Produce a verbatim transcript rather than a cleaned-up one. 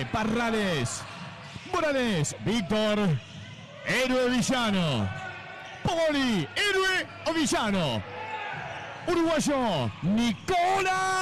Quique Parrales. Morales, Víctor. Héroe villano. Poli, héroe o villano. Uruguayo, Nicolás